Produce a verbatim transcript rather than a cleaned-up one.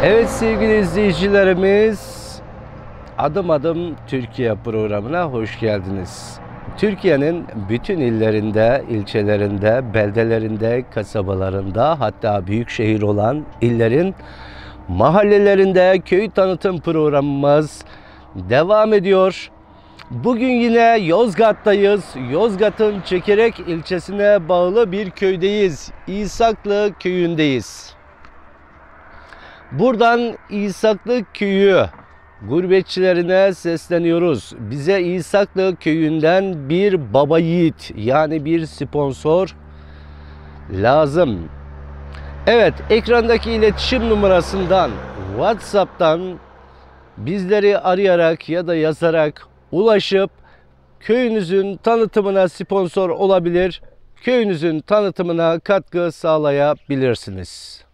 Evet sevgili izleyicilerimiz, Adım Adım Türkiye programına hoş geldiniz. Türkiye'nin bütün illerinde, ilçelerinde, beldelerinde, kasabalarında, hatta büyük şehir olan illerin mahallelerinde köy tanıtım programımız devam ediyor. Bugün yine Yozgat'tayız. Yozgat'ın Çekerek ilçesine bağlı bir köydeyiz. İsaklı köyündeyiz. Buradan İsaklı köyü gurbetçilerine sesleniyoruz. Bize İsaklı köyünden bir baba yiğit, yani bir sponsor lazım. Evet, ekrandaki iletişim numarasından, WhatsApp'tan bizleri arayarak ya da yazarak ulaşıp köyünüzün tanıtımına sponsor olabilir, köyünüzün tanıtımına katkı sağlayabilirsiniz.